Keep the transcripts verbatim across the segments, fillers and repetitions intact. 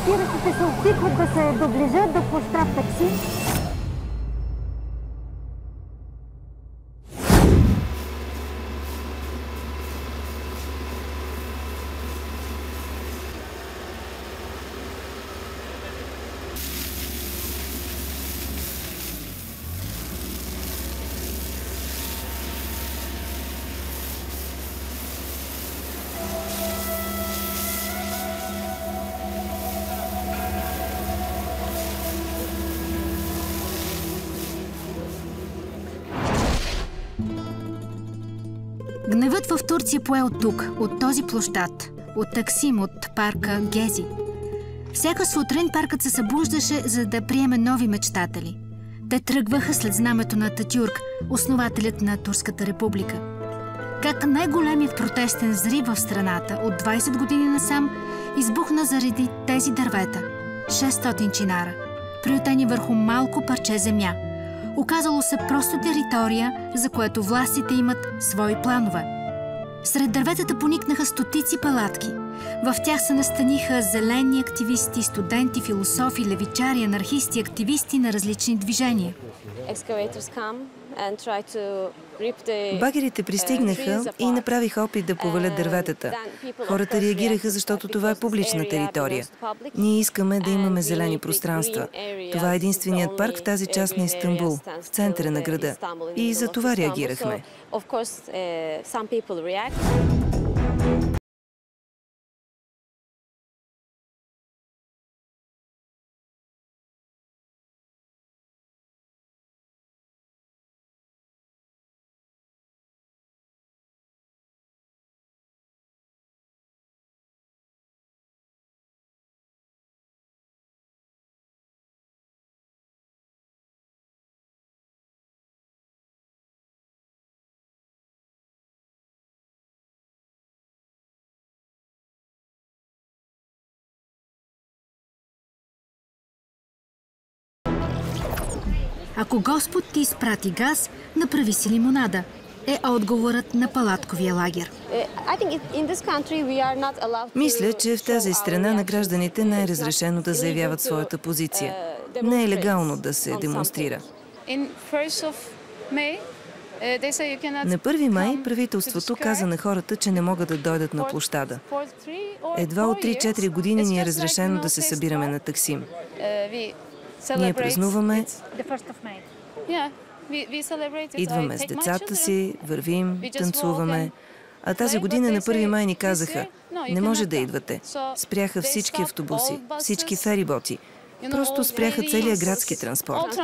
протестиращите се опитват да се доближат до площад Таксим. Гневът в Турция пое от тук, от този площад, от Таксим, от парка Гези. Всяка сутрин паркът се събуждаше, за да приеме нови мечтатели. Те тръгваха след знамето на Ататюрк, основателят на Турската република. Как най-големият протестен взрив в страната от двайсет години насам избухна заради тези дървета – шестстотин чинара, приютени върху малко парче земя. Оказало се просто територия, за което властите имат свои планове. Сред дърветата поникнаха стотици палатки. В тях се настаниха зелени активисти, студенти, философи, левичари, анархисти, активисти на различни движения. Багерите пристигнаха и направиха опит да повалят дърветата. Хората реагираха, защото това е публична територия. Ние искаме да имаме зелени пространства. Това е единственият парк в тази част на Истанбул, в центъра на града. И за това реагирахме. Ако Господ ти изпрати газ, направи си лимонада, е отговорът на палатковия лагер. Мисля, че в тази страна на гражданите не е разрешено да заявяват своята позиция. Не е легално да се демонстрира. На първи май правителството каза на хората, че не могат да дойдат на площада. Едва от три-четири години ни е разрешено да се събираме на Таксим. Ние празнуваме, идваме с децата си, вървим, танцуваме. А тази година на първи май ни казаха, не може да идвате. Спряха всички автобуси, всички фериботи. Просто спряха целия градски транспорт.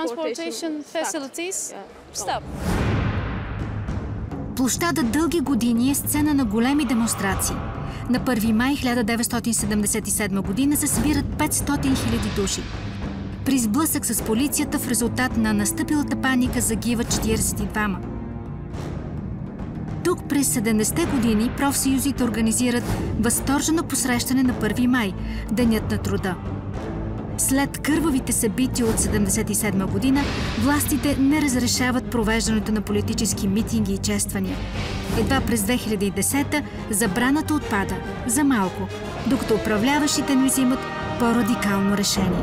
Площадът дълги години е сцена на големи демонстрации. На първи май хиляда деветстотин седемдесет и седма година се събират петстотин хиляди души. При сблъсък с полицията в резултат на настъпилата паника загиват четиридесет и двама. Тук през седемдесетте години профсъюзите организират възторжено посрещане на първи май, Денят на труда. След кървавите събития от седемдесет и седма година, властите не разрешават провеждането на политически митинги и чествания. Едва през две хиляди и десета забраната отпада за малко, докато управляващите не взимат по-радикално решение.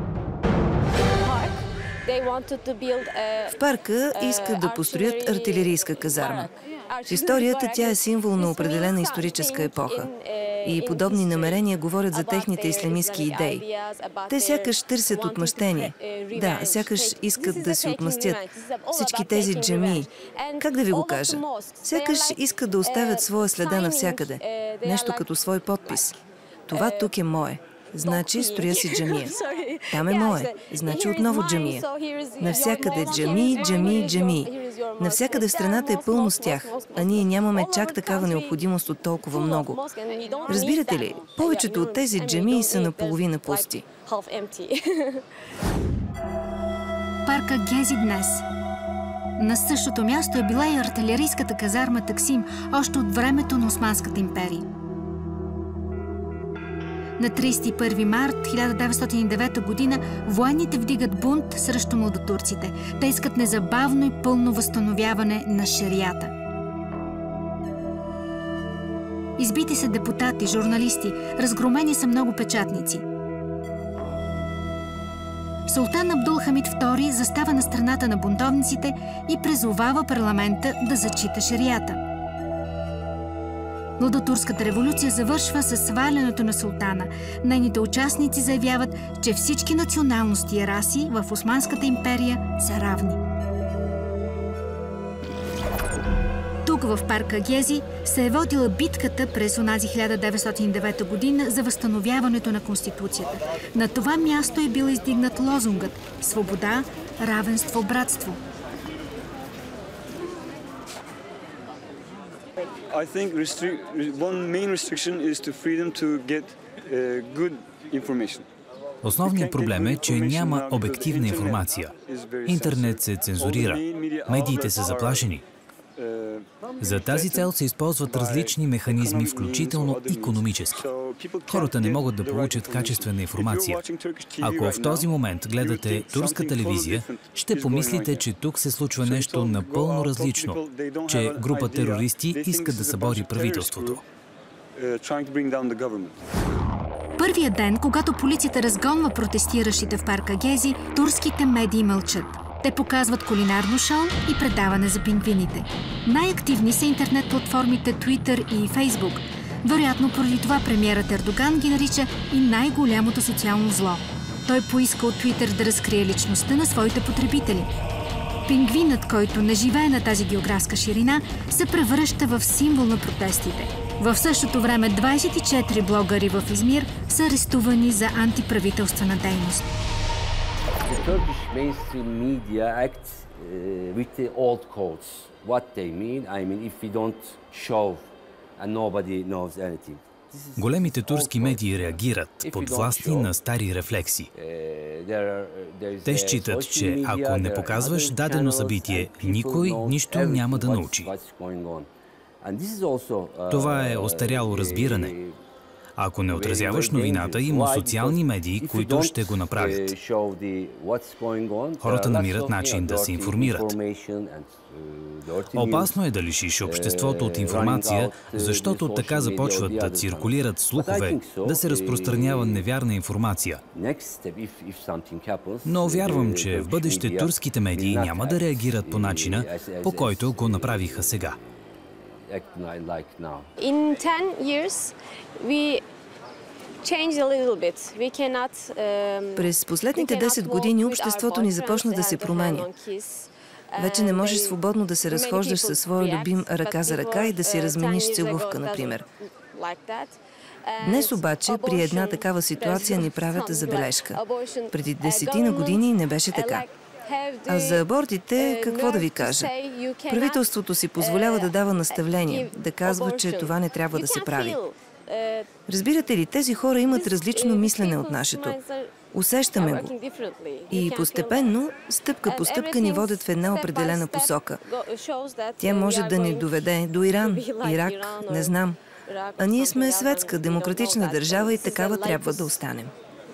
В парка искат да построят артилерийска казарма. В историята тя е символ на определена историческа епоха. И подобни намерения говорят за техните ислямистки идеи. Те сякаш търсят отмъщение. Да, сякаш искат да си отмъстят. Всички тези джамии. Как да ви го кажа? Сякаш искат да оставят своя следа навсякъде. Нещо като свой подпис. Това тук е мое. Значи строя си джамия. Там е мое. Значи отново джамия. Навсякъде джамии, джамии, джамии. Навсякъде в страната е пълно с тях, а ние нямаме чак такава необходимост от толкова много. Разбирате ли, повечето от тези джамии са наполовина пусти. Парка Гези днес. На същото място е била и артилерийската казарма Таксим, още от времето на Османската империя. На тридесет и първи март хиляда деветстотин и девета година военните вдигат бунт срещу младотурците. Те искат незабавно и пълно възстановяване на шерията. Избити са депутати, журналисти, разгромени са много печатници. Султан Абдулхамид втори застава на страната на бунтовниците и призовава парламента да зачита шерията. Младотурската революция завършва със свалянето на султана. Нейните участници заявяват, че всички националности и раси в Османската империя са равни. Тук в парка Гези се е водила битката през онази хиляда деветстотин и девета година за възстановяването на Конституцията. На това място е бил издигнат лозунгът „Свобода, равенство, братство“. I think one main restriction is to freedom to get good information. Основният проблем е, че няма обективна информация. Интернет се цензурира, медиите са заплашени. За тази цел се използват различни механизми, включително икономически. Хората не могат да получат качествена информация. Ако в този момент гледате турска телевизия, ще помислите, че тук се случва нещо напълно различно, че група терористи искат да събори правителството. Първият ден, когато полицията разгонва протестиращите в парка Гези, турските медии мълчат. Те показват кулинарно шоу и предаване за пингвините. Най-активни са интернет-платформите Twitter и Facebook. Вероятно, поради това премиерът Ердоган ги нарича и най-голямото социално зло. Той поиска от Twitter да разкрие личността на своите потребители. Пингвинът, който не живее на тази географска ширина, се превръща в символ на протестите. В същото време двадесет и четири блогъри в Измир са арестувани за антиправителствена дейност. The Turkish mainstream media acts uh, with the old codes. What they mean, I mean, if we don't show and nobody knows anything. Големите турски медии реагират под власти на стари рефлекси. Те считат, че ако не показваш дадено събитие, никой нищо няма да научи. Това е остаряло разбиране. Ако не отразяваш новината, има социални медии, които ще го направят. Хората намират начин да се информират. Опасно е да лишиш обществото от информация, защото така започват да циркулират слухове, да се разпространява невярна информация. Но вярвам, че в бъдеще турските медии няма да реагират по начина, по който го направиха сега. In ten years, we changed a little bit. We cannot. Um, През последните десет години обществото ни започна да се променя. Вече не можеш свободно да се разхождаш със своя любим ръка за ръка и да си размениш целувка, например. Днес обаче при една такава ситуация ни правят забележка. Преди десетина години не беше така. А за абортите, какво да ви кажа? Правителството си позволява да дава наставления, да казва, че това не трябва да се прави. Разбирате ли, тези хора имат различно мислене от нашето. Усещаме го. И постепенно, стъпка по стъпка ни водят в една определена посока. Тя може да ни доведе до Иран, Ирак, не знам. А ние сме светска, демократична държава и такава трябва да останем.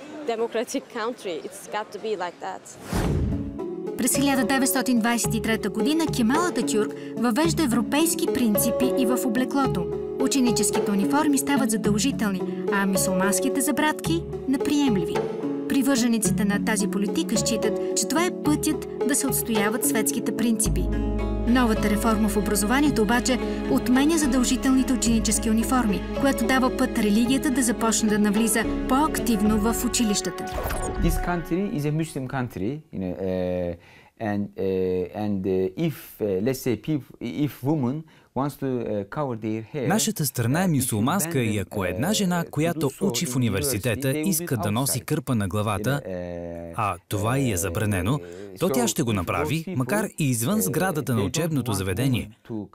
През хиляда деветстотин двадесет и трета година Кемал Ататюрк въвежда европейски принципи и в облеклото. Ученическите униформи стават задължителни, а мюсюлманските забрадки – неприемливи. Привържениците на тази политика считат, че това е пътят да се отстояват светските принципи. Новата реформа в образованието обаче отменя задължителните ученически униформи, което дава път религията да започне да навлиза по-активно в училищата. This country is a Muslim country, you know, uh, and uh, and uh, if uh, let's say people, if women wants to uh, cover their hair. Нашата страна е мюсюлманска и ако една жена, която учи в университета, иска да носи кърпа на главата, а това й е забранено, то тя ще го направи, макар и извън сградата на учебното заведение.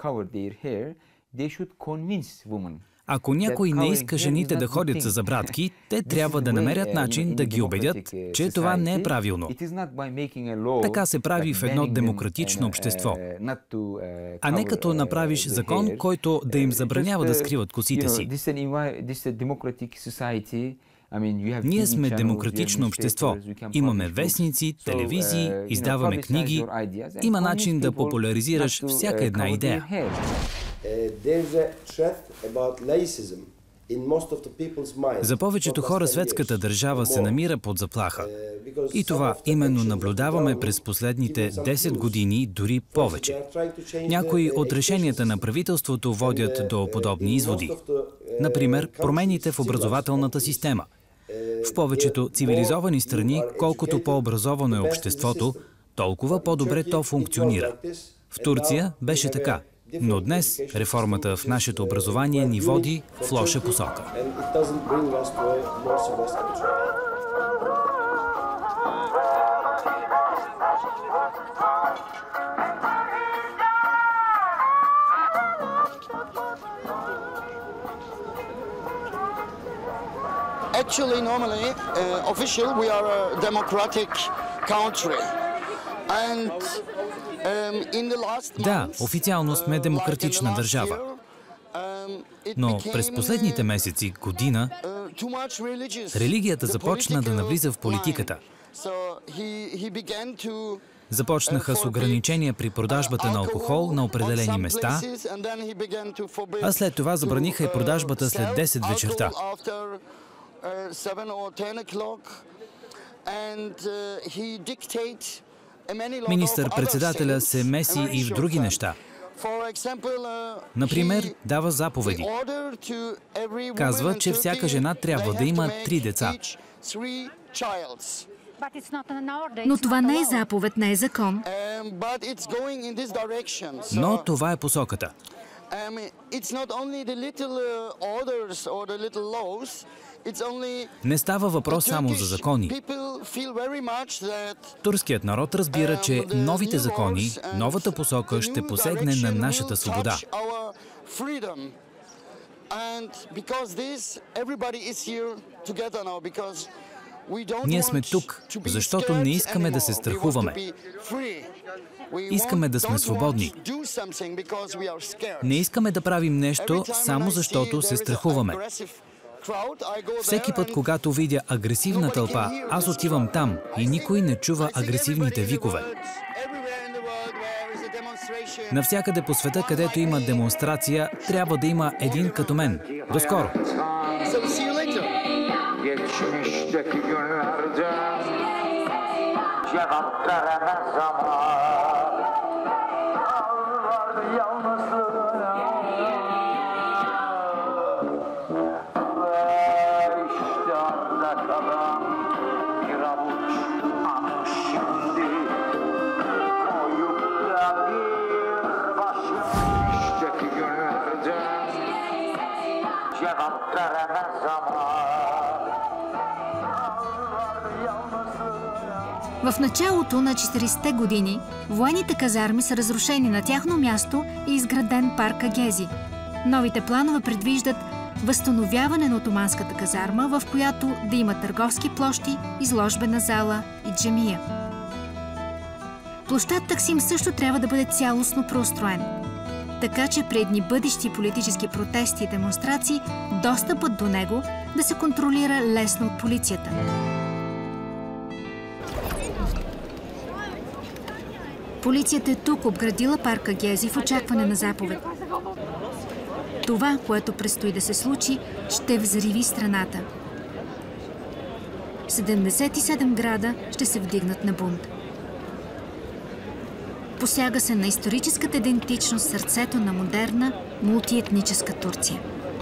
Ако някой не иска жените да ходят с забрадки, те трябва да намерят начин да ги убедят, че това не е правилно. Така се прави в едно демократично общество. А не като направиш закон, който да им забранява да скриват косите си. Ние сме демократично общество. Имаме вестници, телевизии, издаваме книги. Има начин да популяризираш всяка една идея. There's a threat about laicism За повечето хора светската държава се намира под заплаха. И това именно наблюдаваме през последните десет години, дори повече. Някои от решенията на правителството водят до подобни изводи. Например, промените в образователната система. В повечето цивилизовани страни, колкото по-образовано е обществото, толкова по-добре то функционира. В Турция беше така. Но днес реформата в нашето образование ни води в лоша посока. Actually, normally, uh, official, we are a democratic country. And Да, официално сме демократична държава. Но през последните месеци, година, религията започна да навлиза в политиката. Започнаха с ограничения при продажбата на алкохол на определени места, а след това забраниха и продажбата след десет вечерта. Министър-председателя се меси и в други неща. Например, дава заповеди. Казва, че всяка жена трябва да има три деца. Но това не е заповед, не е закон. Но това е посоката. Не става въпрос само за закони. Турският народ разбира, че новите закони, новата посока ще посегне на нашата свобода. Ние сме тук, защото не искаме да се страхуваме. Искаме да сме свободни. Не искаме да правим нещо само защото се страхуваме. Всеки път, когато видя агресивна тълпа, аз отивам там и никой не чува агресивните викове. Навсякъде по света, където има демонстрация, трябва да има един като мен. До скоро! В началото на четиридесетте години военните казарми са разрушени, на тяхно място е изграден парка Гези. Новите планове предвиждат възстановяване на отоманската казарма, в която да има търговски площи, изложбена зала и джамия. Площад Таксим също трябва да бъде цялостно преустроен, така че при едни бъдещи политически протести и демонстрации достъпът до него да се контролира лесно от полицията. Полицията е тук обградила парка Гези в очакване на заповед. Това, което предстои да се случи, ще взриви страната. седемдесет и седем града ще се вдигнат на бунт. Посяга се на историческата идентичност, сърцето на модерна, мултиетническа Турция.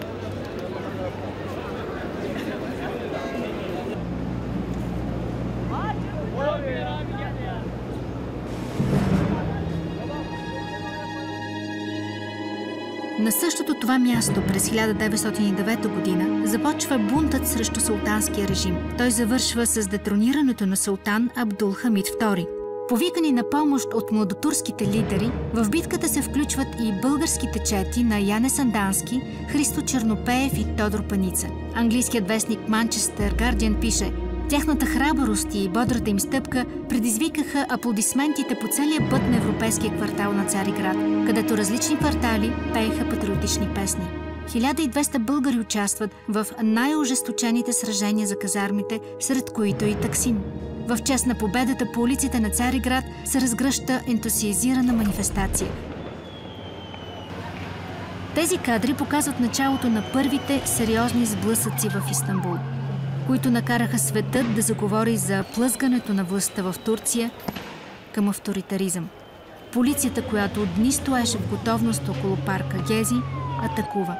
На същото това място през хиляда деветстотин и девета година започва бунтът срещу султанския режим. Той завършва с детронирането на султан Абдулхамид втори. Повикани на помощ от младотурските лидери, в битката се включват и българските чети на Яне Сандански, Христо Чернопеев и Тодор Паница. Английският вестник Манчестър Гардиан пише: тяхната храброст и бодрата им стъпка предизвикаха аплодисментите по целия път на европейския квартал на Цариград, където различни квартали пееха патриотични песни. хиляда и двеста българи участват в най-ожесточените сражения за казармите, сред които и Таксим. В чест на победата по улиците на Цариград се разгръща ентусиазирана манифестация. Тези кадри показват началото на първите сериозни сблъсъци в Истанбул, които накараха светът да заговори за плъзгането на властта в Турция към авторитаризъм. Полицията, която от дни стоеше в готовност около парка Гези, атакува.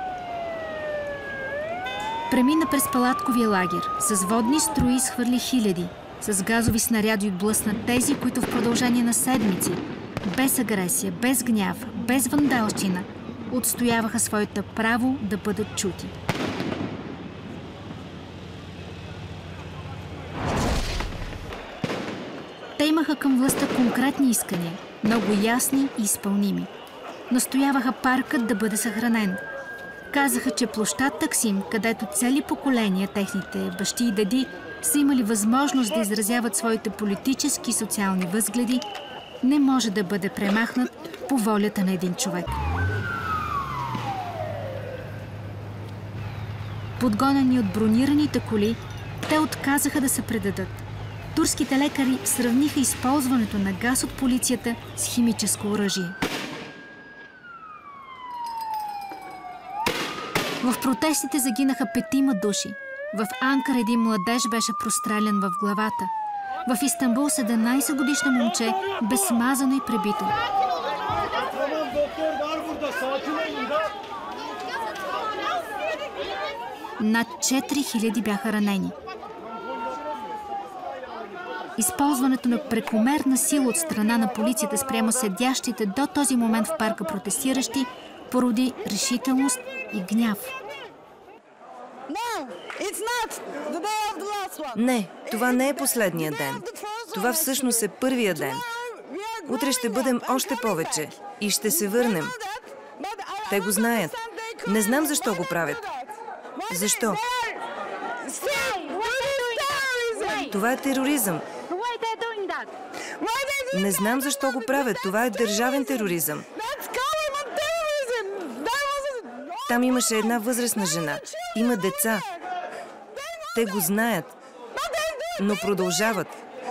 Премина през палатковия лагер, с водни струи изхвърли хиляди, с газови снаряди отблъсна тези, които в продължение на седмици, без агресия, без гняв, без вандалщина, отстояваха своето право да бъдат чути. Те имаха към властта конкретни искания, много ясни и изпълними. Настояваха паркът да бъде съхранен. Казаха, че площад Таксим, където цели поколения, техните бащи и деди, са имали възможност да изразяват своите политически и социални възгледи, не може да бъде премахнат по волята на един човек. Подгонени от бронираните коли, те отказаха да се предадат. Турските лекари сравниха използването на газ от полицията с химическо оръжие. В протестите загинаха петима души. В Анкара един младеж беше прострелян в главата. В Истанбул седемнайсетгодишно момче бе смазано и пребито. Над четири хиляди бяха ранени. Използването на прекомерна сила от страна на полицията спрямо седящите до този момент в парка протестиращи породи решителност и гняв. Не, това не е последния ден. Това всъщност е първия ден. Утре ще бъдем още повече и ще се върнем. Те го знаят. Не знам защо го правят. Защо? Това е тероризъм. Не знам защо го правят. Това е държавен тероризъм. Там имаше една възрастна жена. Има деца. Те го знаят. Но продължават.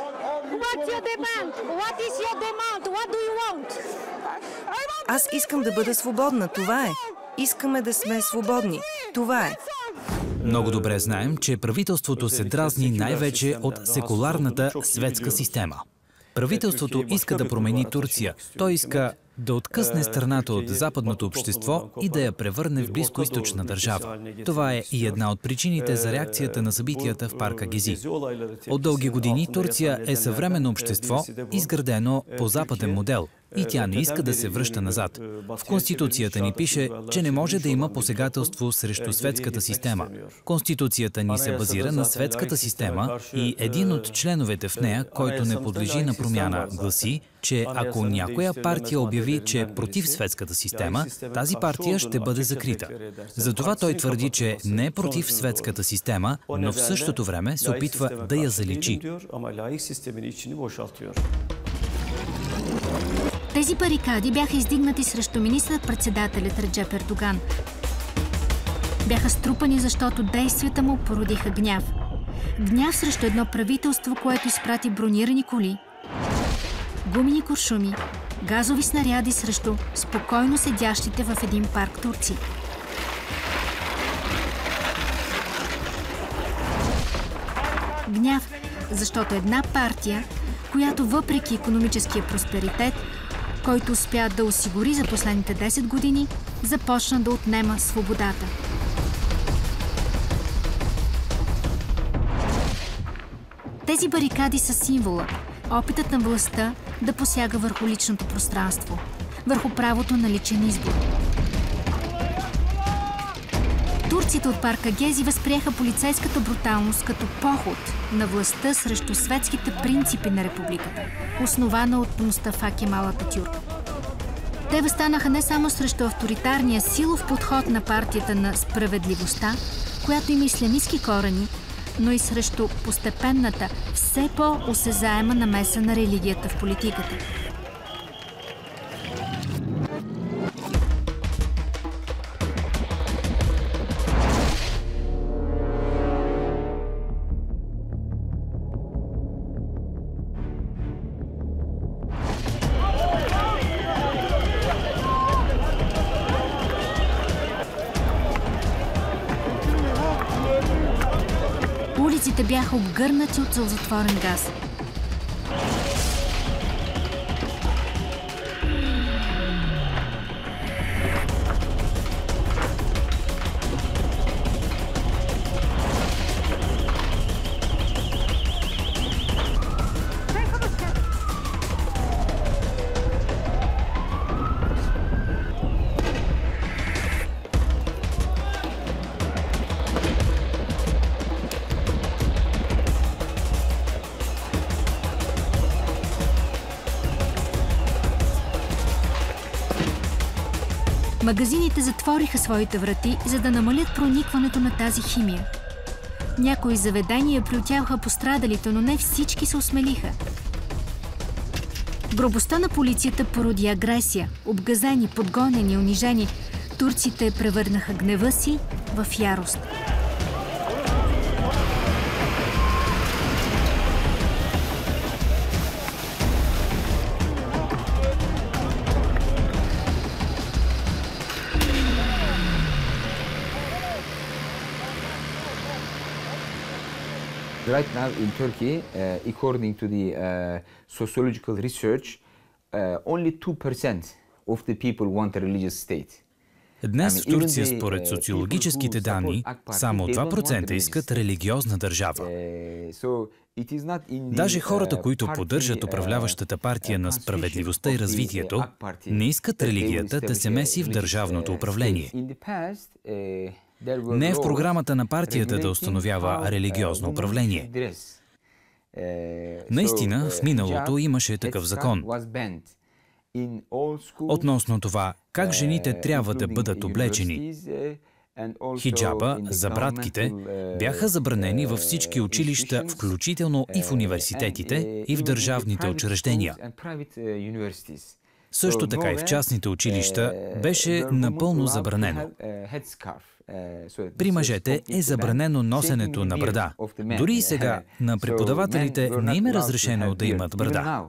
Аз искам да бъда свободна. Това е. Искаме да сме свободни. Това е. Много добре знаем, че правителството се дразни най-вече от секуларната светска система. Правителството иска да промени Турция. Той иска да откъсне страната от западното общество и да я превърне в близкоизточна държава. Това е и една от причините за реакцията на събитията в парка Гези. От дълги години Турция е съвременно общество, изградено по западен модел. И тя не иска да се връща назад. В Конституцията ни пише, че не може да има посегателство срещу светската система. Конституцията ни се базира на светската система и един от членовете в нея, който не подлежи на промяна, гласи, че ако някоя партия обяви, че е против светската система, тази партия ще бъде закрита. Затова той твърди, че не е против светската система, но в същото време се опитва да я заличи. Тези барикади бяха издигнати срещу министър-председателят Реджеп Ердоган. Бяха струпани, защото действията му породиха гняв. Гняв срещу едно правителство, което изпрати бронирани коли, гумени куршуми, газови снаряди срещу спокойно седящите в един парк турци. Гняв, защото една партия, която въпреки икономическия просперитет, който успя да осигури за последните десет години, започна да отнема свободата. Тези барикади са символа, опитът на властта да посяга върху личното пространство, върху правото на личен избор. Турците от парка Гези възприеха полицейската бруталност като поход на властта срещу светските принципи на републиката, основана от Мустафа Кемал Ататюрк. Те въстанаха не само срещу авторитарния силов подход на партията на справедливостта, която има ислямистки корени, но и срещу постепенната, все по-осезаема намеса на религията в политиката. Улиците бяха обгърнати от сълзотворен газ. Магазините затвориха своите врати, за да намалят проникването на тази химия. Някои заведения приютяваха пострадалите, но не всички се осмелиха. Грубостта на полицията породи агресия. Обгазени, подгонени, унижени, турците превърнаха гнева си в ярост. Right now in Turkey, uh, according to the uh, sociological research, uh, only two percent of the people want a religious state. Днес в Турция, според социологическите данни, само два процента искат религиозна държава. Даже хората, които поддържат управляващата партия на справедливостта и развитието, не искат религията да се меси в държавното управление. Не е в програмата на партията да установява религиозно управление. Наистина, в миналото имаше такъв закон. Относно това, как жените трябва да бъдат облечени. Хиджаба за братките бяха забранени във всички училища, включително и в университетите и в държавните учреждения. Също така и в частните училища беше напълно забранено. При мъжете е забранено носенето на брада. Дори и сега на преподавателите не им е разрешено да имат брада.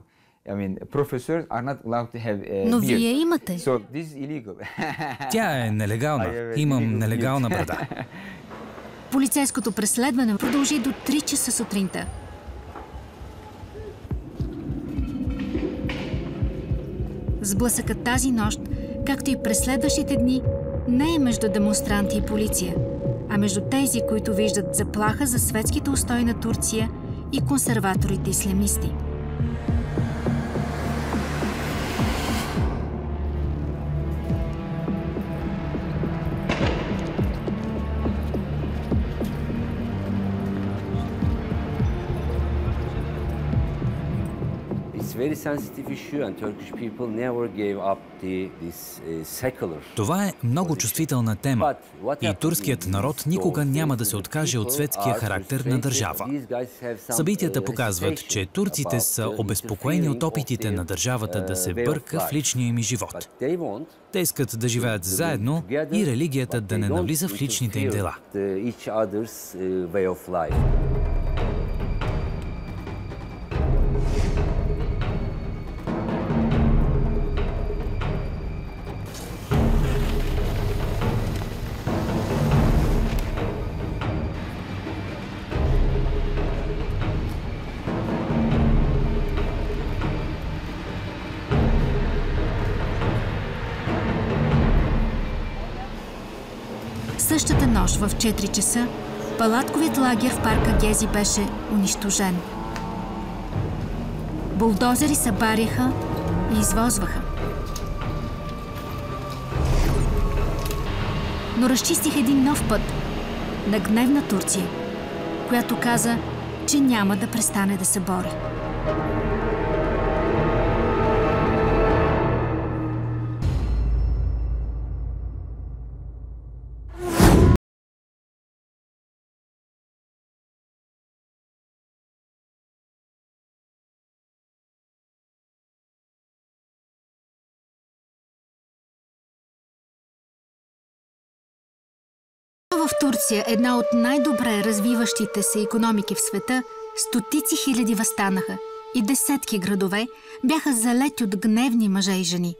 Но вие имате. Тя е нелегална. Имам нелегална брада. Полицейското преследване продължи до три часа сутринта. Сблъсъкът тази нощ, както и през следващите дни, не е между демонстранти и полиция, а между тези, които виждат заплаха за светските устои на Турция и консерваторите ислямисти. Това е много чувствителна тема и турският народ никога няма да се откаже от светския характер на държава. Събитията показват, че турците са обезпокоени от опитите на държавата да се бърка в личния им живот. Те искат да живеят заедно и религията да не навлиза в личните им дела. Същата нощ в четири часа палатковият лагер в парка Гези беше унищожен. Булдозери събаряха и извозваха. Но разчистих един нов път на гневна Турция, която каза, че няма да престане да се бори. В Турция, една от най-добре развиващите се икономики в света, стотици хиляди въстанаха и десетки градове бяха залети от гневни мъже и жени.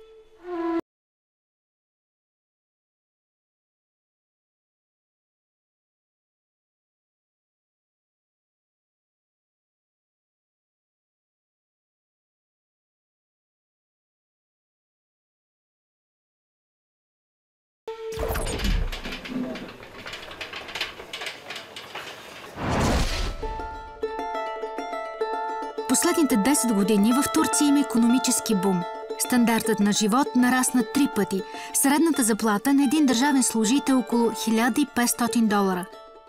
последните десет години в Турция има икономически бум. Стандартът на живот нарасна три пъти. Средната заплата на един държавен служител е около хиляда и петстотин долара.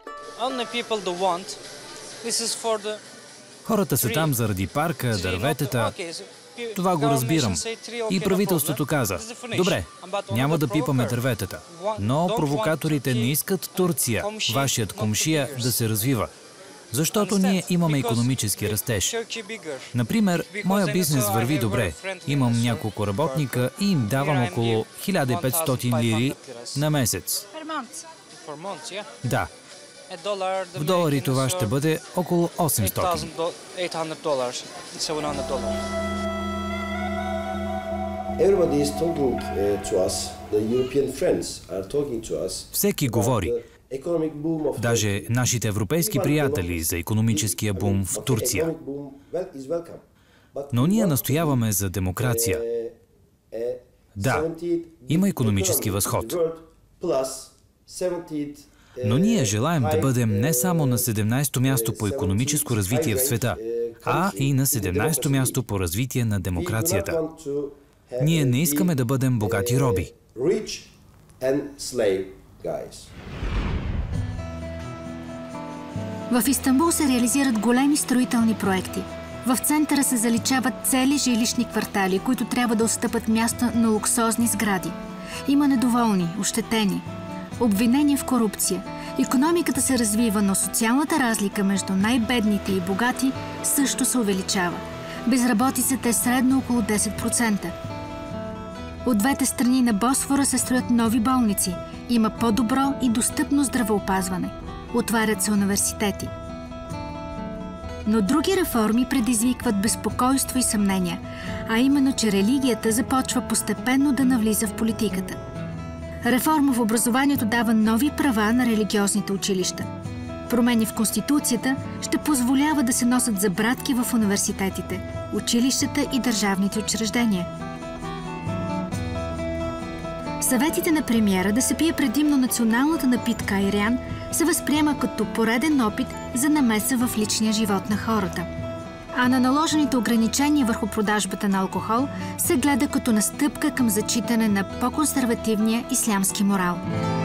Хората са там заради парка, дърветата. Това го разбирам. И правителството каза: добре, няма да пипаме дърветата. Но провокаторите не искат Турция, вашият комшия, да се развива. Защото ние имаме икономически растеж. Например, моя бизнес върви добре. Имам няколко работника и им давам около хиляда и петстотин лири на месец. Да. В долари това ще бъде около осемстотин. Всеки говори, даже нашите европейски приятели, за икономическия бум в Турция. Но ние настояваме за демокрация. Да, има икономически възход. Но ние желаем да бъдем не само на седемнадесето място по икономическо развитие в света, а и на седемнадесето място по развитие на демокрацията. Ние не искаме да бъдем богати роби. В Истанбул се реализират големи строителни проекти. В центъра се заличават цели жилищни квартали, които трябва да отстъпат място на луксозни сгради. Има недоволни, ощетени, обвинения в корупция. Икономиката се развива, но социалната разлика между най-бедните и богати също се увеличава. Безработицата е средно около десет процента. От двете страни на Босфора се строят нови болници. Има по-добро и достъпно здравеопазване. Отварят се университети. Но други реформи предизвикват безпокойство и съмнения, а именно, че религията започва постепенно да навлиза в политиката. Реформа в образованието дава нови права на религиозните училища. Промени в Конституцията ще позволява да се носят забрадки в университетите, училищата и държавните учреждения. Съветите на премиера да се пие предимно националната напитка айран се възприема като пореден опит за намеса в личния живот на хората. А на наложените ограничения върху продажбата на алкохол се гледа като настъпка към зачитане на по-консервативния ислямски морал.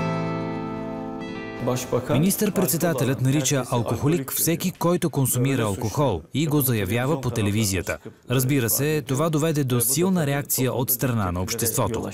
Министър-председателят нарича алкохолик всеки, който консумира алкохол, и го заявява по телевизията. Разбира се, това доведе до силна реакция от страна на обществото.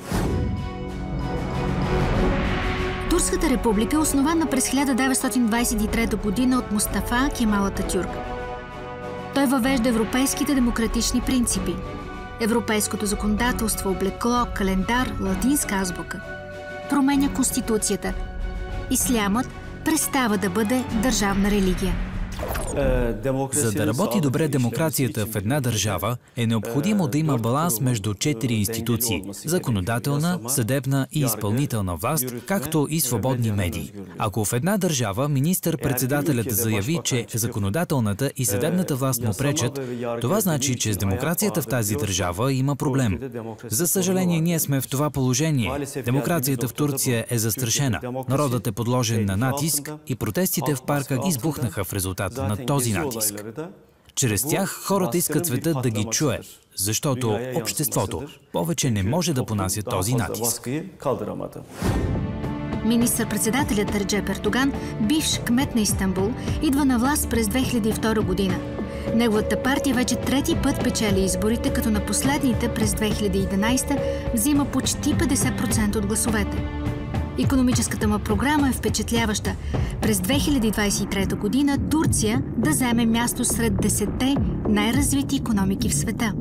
Турската република е основана през хиляда деветстотин двадесет и трета година от Мустафа Кемал Ататюрк. Той въвежда европейските демократични принципи, европейското законодателство, облекло, календар, латинска азбука. Променя Конституцията. Ислямът престава да бъде държавна религия. За да работи добре демокрацията в една държава, е необходимо да има баланс между четири институции – законодателна, съдебна и изпълнителна власт, както и свободни медии. Ако в една държава министър-председателят заяви, че законодателната и съдебната власт му пречат, това значи, че с демокрацията в тази държава има проблем. За съжаление, ние сме в това положение. Демокрацията в Турция е застрашена. Народът е подложен на натиск и протестите в парка избухнаха в резултат на този натиск. Чрез тях хората искат светът да ги чуе, защото обществото повече не може да понася този натиск. Министър-председателят Реджеп Ердоган, бивш кмет на Истанбул, идва на власт през две хиляди и втора година. Неговата партия вече трети път печели изборите, като на последните през две хиляди и единадесета взима почти петдесет процента от гласовете. Икономическата му програма е впечатляваща. През две хиляди двадесет и трета година Турция да заеме място сред десетте най-развити икономики в света.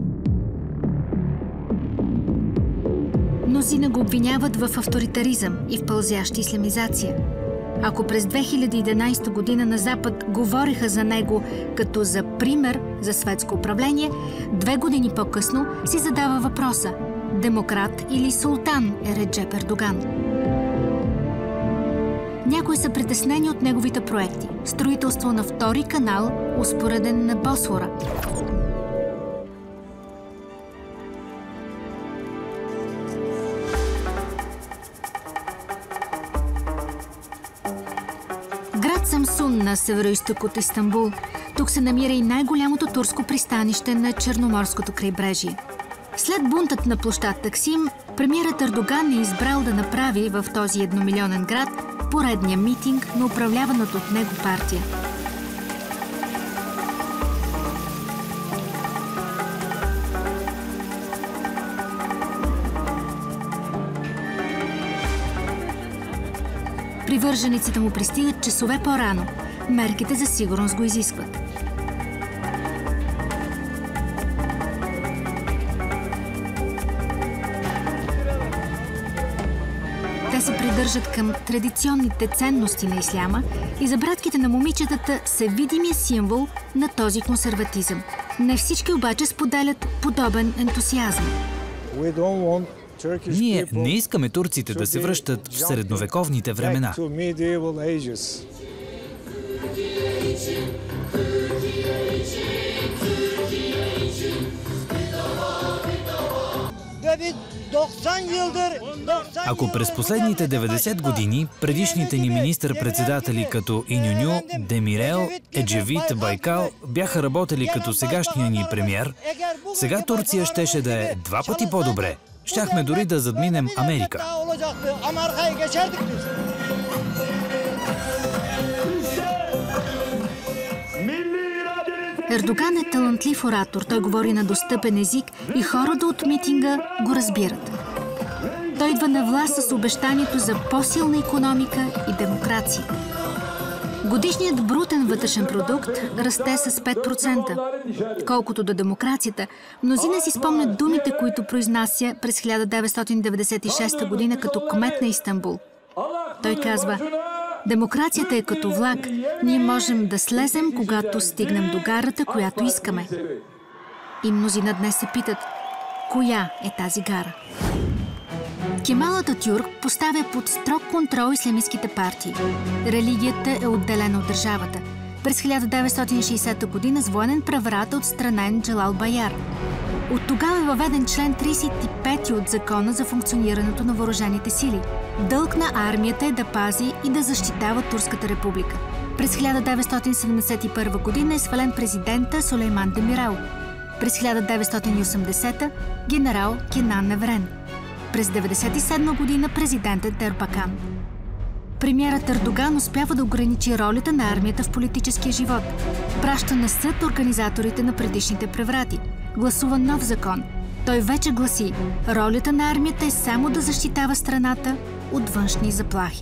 Мнозина го обвиняват в авторитаризъм и в пълзяща ислямизация. Ако през две хиляди и единадесета година на Запад говориха за него като за пример за светско управление, две години по-късно си задава въпроса: демократ или султан е Реджеп Ердоган? Някои са притеснени от неговите проекти. Строителство на втори канал, успореден на Босфора. град Самсун на североизток от Истанбул. Тук се намира и най-голямото турско пристанище на Черноморското крайбрежие. След бунтът на площад Таксим, премиерът Ердоган е избрал да направи в този едномилионен град поредния митинг на управляваната от него партия. Привържениците му пристигат часове по-рано. Мерките за сигурност го изискват. Те се придържат към традиционните ценности на исляма и за братките на момичетата са видимия символ на този консерватизъм. Не всички обаче споделят подобен ентусиазъм. Ние не искаме турците да се връщат в средновековните времена. Ако през последните деветдесет години предишните ни министър-председатели като Инюню, Демирел, Еджевит, Байкал бяха работили като сегашния ни премиер, сега Турция щеше да е два пъти по-добре. Щяхме дори да задминем Америка. Ердоган е талантлив оратор. Той говори на достъпен език и хората от митинга го разбират. Той идва на власт с обещанието за по-силна икономика и демокрация. Годишният брутен вътрешен продукт расте с пет процента. Колкото до демокрацията, мнозина си спомнят думите, които произнася през хиляда деветстотин деветдесет и шеста година като кмет на Истанбул. Той казва: демокрацията е като влак. Ние можем да слезем, когато стигнем до гарата, която искаме. И мнозина днес се питат: коя е тази гара? Кемал Ататюрк поставя под строг контрол ислямистските партии. Религията е отделена от държавата. През хиляда деветстотин и шейсета година с военен преврат е отстранен Джалал Байар. От тогава е въведен член тридесет и пети от Закона за функционирането на въоръжените сили. Дълг на армията е да пази и да защитава Турската република. През хиляда деветстотин седемдесет и първа година е свален президента Сулейман Демирел. През хиляда деветстотин и осемдесета генерал Кенан Еврен. През деветдесет и седма година президентът Ербакан. Премиерът Ердоган успява да ограничи ролята на армията в политическия живот. Праща на съд организаторите на предишните преврати. Гласува нов закон. Той вече гласи: ролята на армията е само да защитава страната от външни заплахи.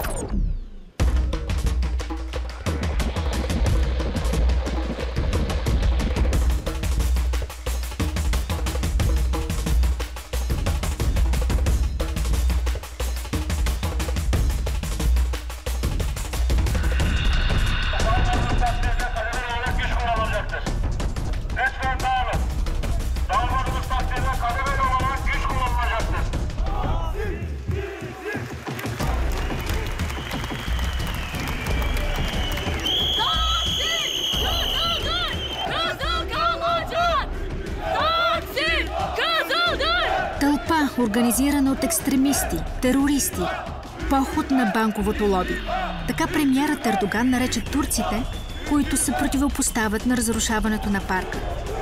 Тълпа, организирана от екстремисти, терористи, поход на банковото лоби. Така премиерът Ердоган нарече турците, които се противопоставят на разрушаването на парка,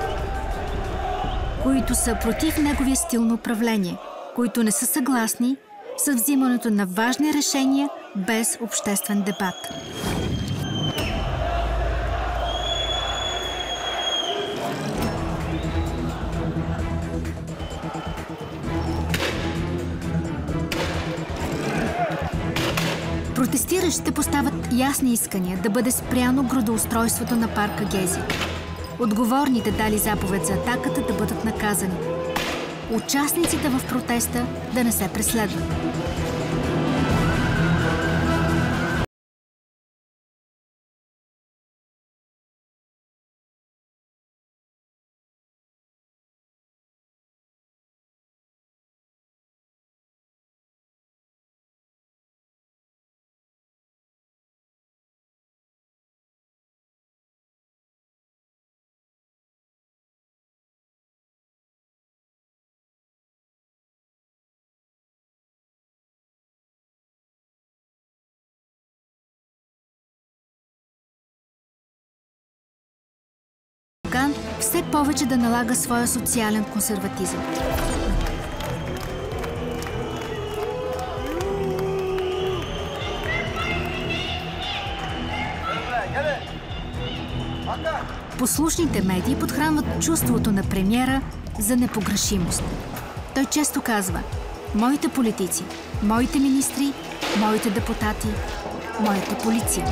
които са против неговия стил на управление, които не са съгласни с взимането на важни решения без обществен дебат. Протестиращите поставят ясни искания да бъде спряно градоустройството на парка Гези. Отговорните дали заповед за атаката да бъдат наказани. Участниците в протеста да не се преследват. все повече да налага своя социален консерватизъм. Послушните медии подхранват чувството на премиера за непогрешимост. Той често казва: моите политици, моите министри, моите депутати, моята полиция.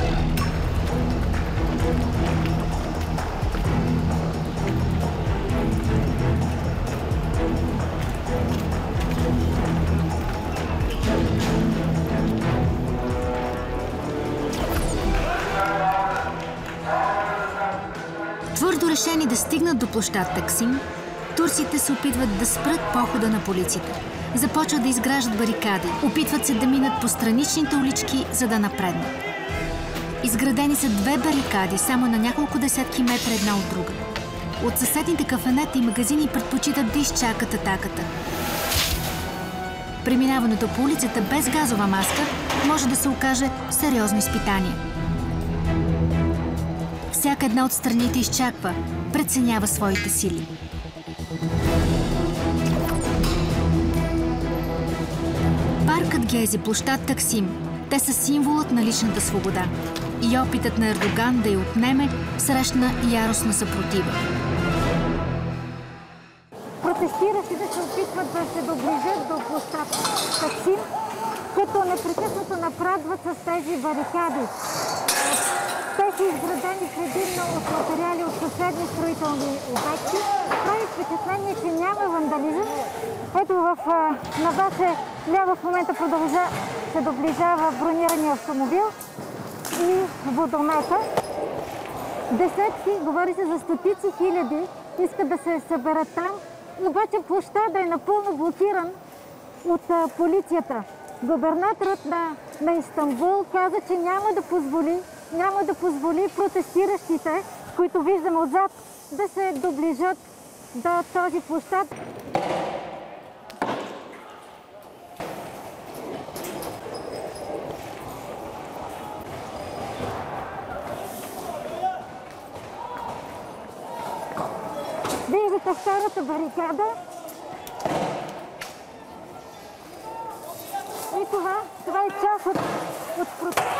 Твърдо решени да стигнат до площад Таксим, турците се опитват да спрат похода на полицията. Започват да изграждат барикади, опитват се да минат по страничните улички, за да напреднат. Изградени са две барикади само на няколко десетки метра една от друга. От съседните кафенета и магазини предпочитат да изчакат атаката. Преминаването по улицата без газова маска може да се окаже сериозно изпитание. Всяка една от страните изчаква, преценява своите сили. Паркът Гези, площад Таксим, те са символът на личната свобода. И опитът на Ердоган да я отнеме срещна яростна съпротива. Протестиращите се опитват да се доближат до площад Таксим, като непрекъснато напредват с тези барикади. Те са изградени предимно от материали от съседни строителни обекти. Прави впечатление, че няма вандализъм. Ето в, на ваше ляво в момента продължа, се доближава бронирания автомобил и водомета. Десетки, говори се за стотици хиляди, искат да се съберат там, обаче площада е напълно блокиран от а, полицията. Губернаторът на, на Истанбул каза, че няма да позволи няма да позволи протестиращите, които виждаме отзад, да се доближат до този площад. Виждате втората барикада. И това, това е част от, от протеста.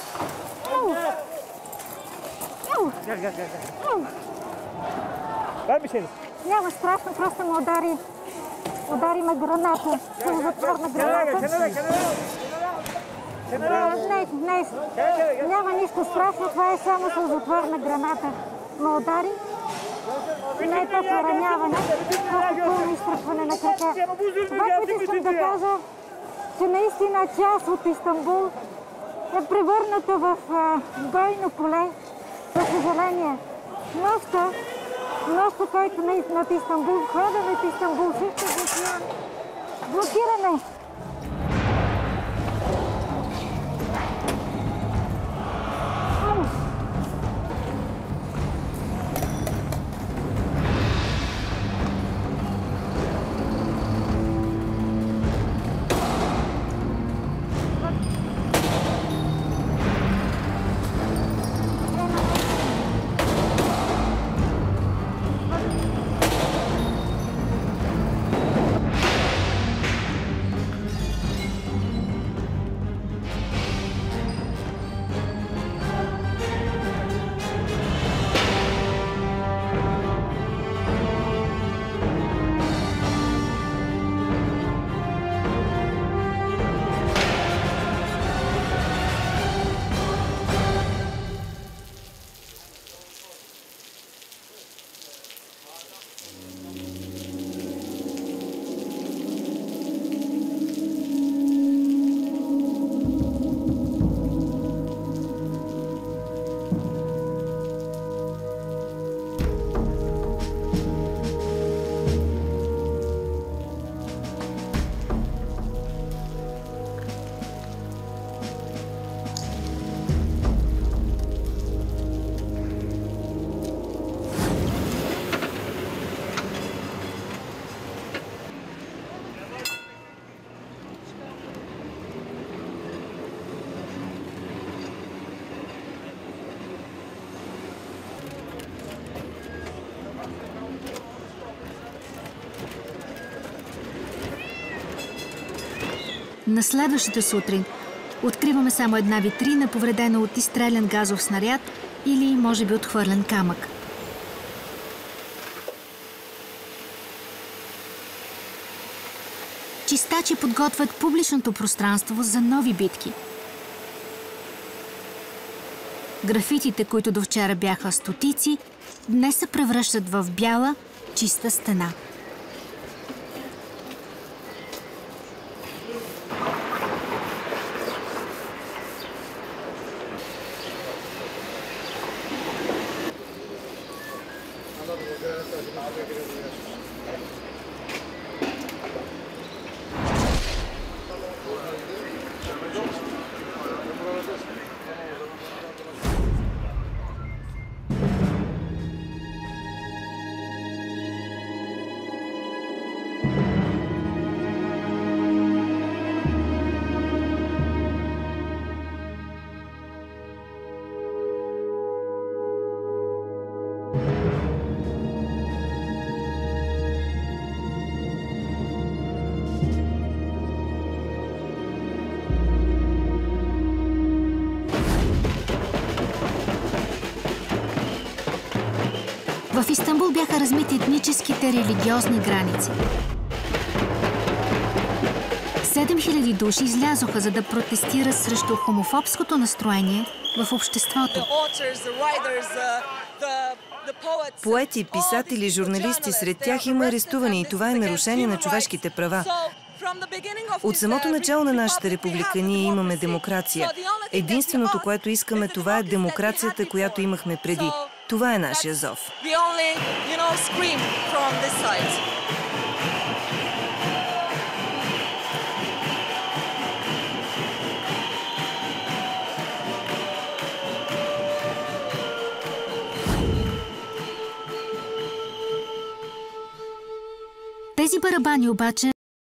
Gel gel gel. Var bir şey? Няма страшно, просто ме удари. Удари ме граната. Сълзотворна граната. Не, не, няма нищо страшно, това е само сълзотворна граната. Ме удари. Не е точно раняване, просто пълно изтръпване на крака. Това, което искам да кажа, че наистина част от Истанбул е превърната в бойно поле. За съжаление, нощта, нощта, който над Истанбул, входа над Истанбул, също е блокиране. На следващата сутрин откриваме само една витрина, повредена от изстрелян газов снаряд или, може би, отхвърлен камък. Чистачи подготвят публичното пространство за нови битки. Графитите, които до вчера бяха стотици, днес се превръщат в бяла, чиста стена. В Истанбул бяха размити етническите религиозни граници. седем хиляди души излязоха, за да протестират срещу хомофобското настроение в обществото. Поети, писатели, журналисти, сред тях има арестувани и това е нарушение на човешките права. От самото начало на нашата република ние имаме демокрация. Единственото, което искаме, това е демокрацията, която имахме преди. Това е нашия зов. Тези барабани обаче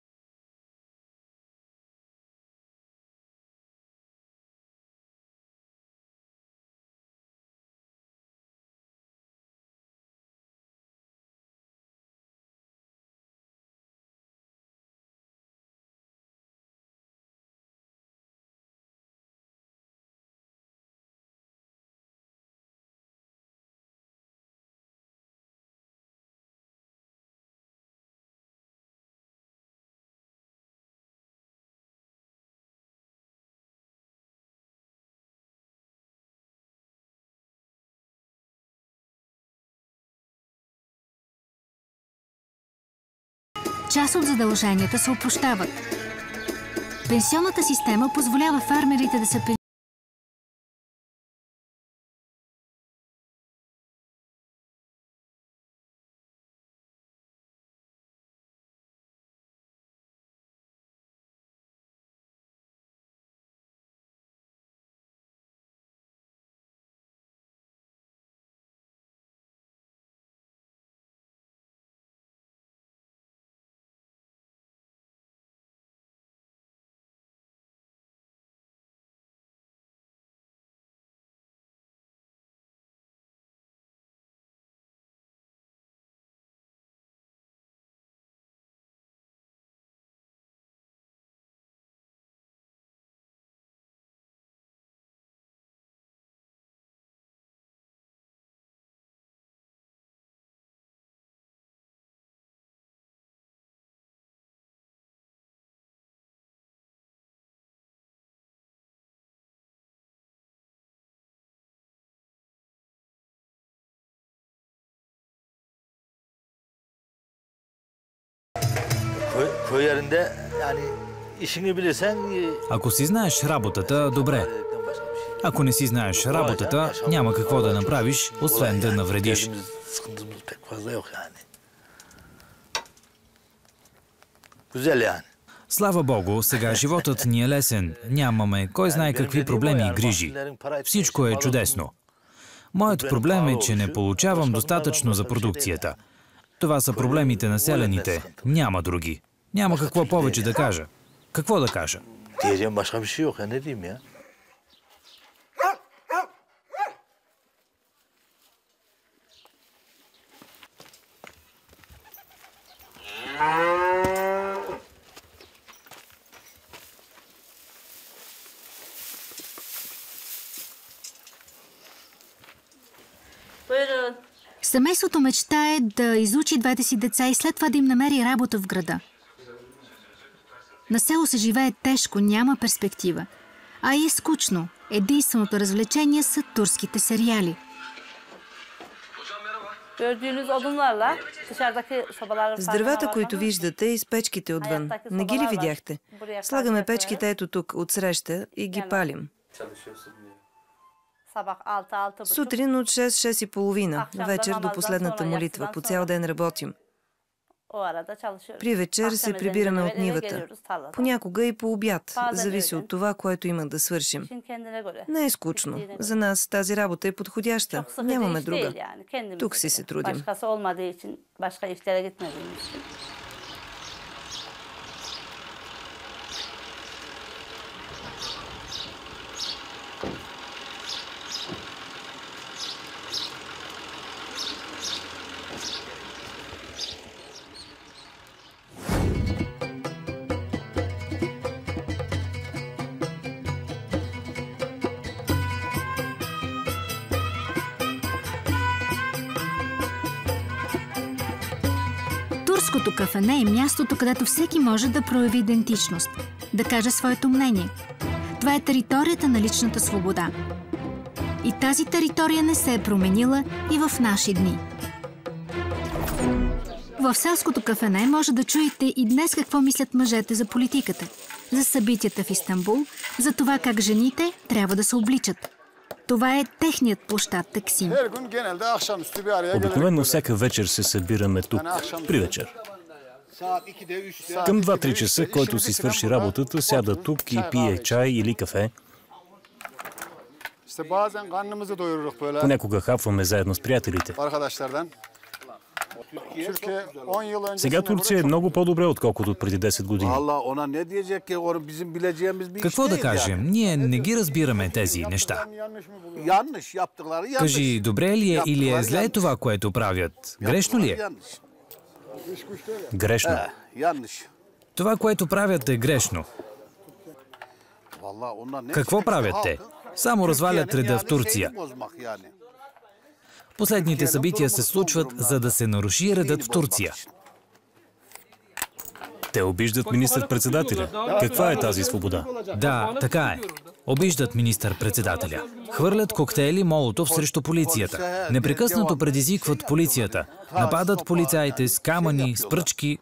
част от задълженията се опрощават. Пенсионната система позволява фермерите да се пенсионират. Ако си знаеш работата, добре. Ако не си знаеш работата, няма какво да направиш, освен да навредиш. Слава Богу, сега животът ни е лесен. Нямаме кой знае какви проблеми и грижи. Всичко е чудесно. Моят проблем е, че не получавам достатъчно за продукцията. Това са проблемите на селяните. Няма други. Няма какво повече да кажа. Какво да кажа? Семейството мечтае да изучи двете си деца и след това да им намери работа в града. На село се живее тежко, няма перспектива. А и е скучно. Единственото развлечение са турските сериали. С дървата, които виждате, и с печките отвън. Не ги ли видяхте? Слагаме печките ето тук, отсреща, и ги палим. Сутрин от шест-шест и половина, вечер до последната молитва. По цял ден работим. При вечер се прибираме от нивата. Понякога и по обяд. Зависи от това, което има да свършим. Не е скучно. За нас тази работа е подходяща. Нямаме друга. Тук си се трудим. Турското кафене е мястото, където всеки може да прояви идентичност, да каже своето мнение. Това е територията на личната свобода. И тази територия не се е променила и в наши дни. В селското кафене може да чуете и днес какво мислят мъжете за политиката, за събитията в Истанбул, за това как жените трябва да се обличат. Това е техният площад Таксим. Обикновено всяка вечер се събираме тук, при вечер. Към два-три часа, който си свърши работата, сяда тук и пие чай или кафе. Понякога хапваме заедно с приятелите. Сега Турция е много по-добре, отколкото преди десет години. Какво да кажем? Ние не ги разбираме тези неща. Кажи, добре ли е или е зле това, което правят? Грешно ли е? Грешно. Това, което правят, е грешно. Какво правят те? Само развалят реда в Турция. Последните събития се случват, за да се наруши редът в Турция. Те обиждат министър-председателя. Каква е тази свобода? Да, така е. Обиждат министър-председателя. Хвърлят коктейли Молотов срещу полицията. Непрекъснато предизвикват полицията. Нападат полицаите с камъни, с пръчки.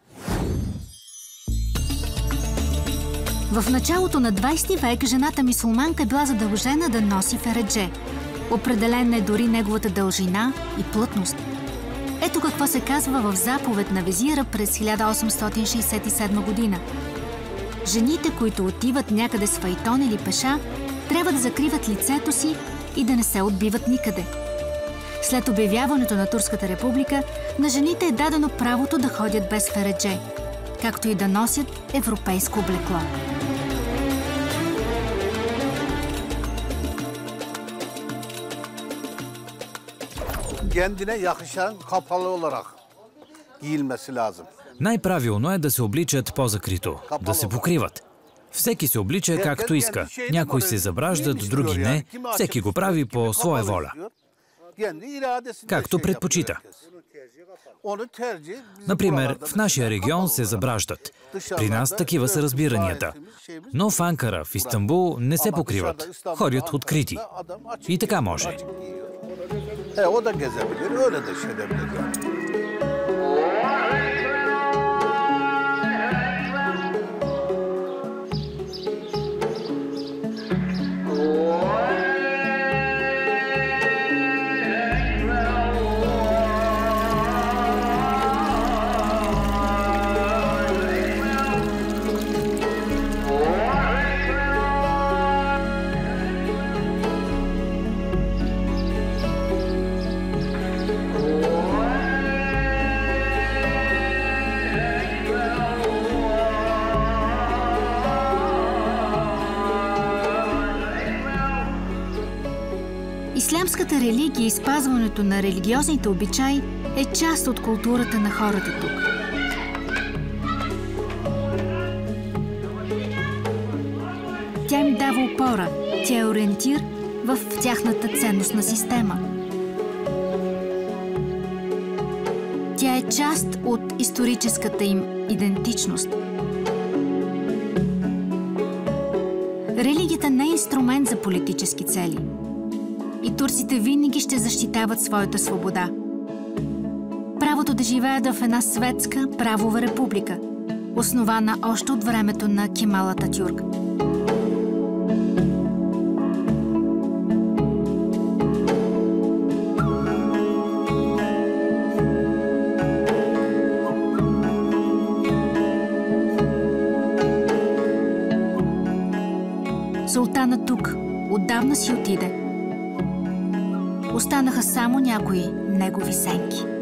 В началото на двайсети век жената мюсюлманка е била задължена да носи фередже. Определена е дори неговата дължина и плътност. Ето какво се казва в заповед на везира през хиляда осемстотин шейсет и седма година. Жените, които отиват някъде с файтон или пеша, трябва да закриват лицето си и да не се отбиват никъде. След обявяването на Турската република, на жените е дадено правото да ходят без фередже, както и да носят европейско облекло. Kendine yakışan kapalı olarak giyilmesi lazım. Най-правилно е да се обличат по-закрито, да се покриват. Всеки се облича както иска. Някои се забраждат, други не. Всеки го прави по своя воля. Както предпочита. Например, в нашия регион се забраждат. При нас такива са разбиранията. Но в Анкара, в Истанбул не се покриват. Ходят открити. И така може. E, o da gezebilir, öyle de şey edebilir yani. Ислямската религия и спазването на религиозните обичаи е част от културата на хората тук. Тя им дава опора, тя е ориентир в тяхната ценностна система. Тя е част от историческата им идентичност. Религията не е инструмент за политически цели. И турците винаги ще защитават своята свобода. Правото да живеят в една светска правова република, основана още от времето на Кемал Ататюрк. Султанът тук отдавна си отиде. Останаха само някои негови сенки.